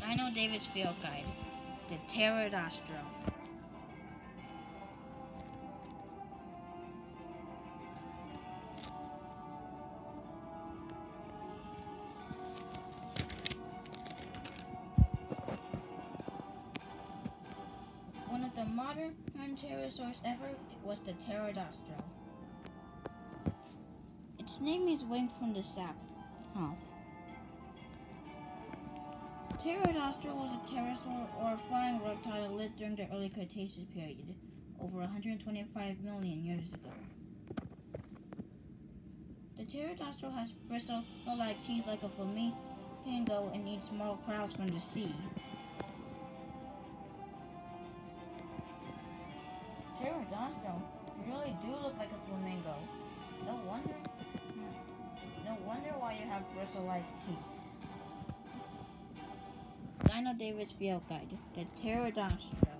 Dino Davis Field Guide, the Pterodaustro. One of the modern pterosaurs ever was the Pterodaustro. Its name is winged from the south. Pterodaustro was a pterosaur or flying reptile that lived during the early Cretaceous period, over 125 million years ago. The Pterodaustro has bristle-like teeth like a flamingo and eats small crabs from the sea. Pterodaustro really do look like a flamingo. No wonder why you have bristle-like teeth. Dino Davis Field Guide, the Pterodaustro.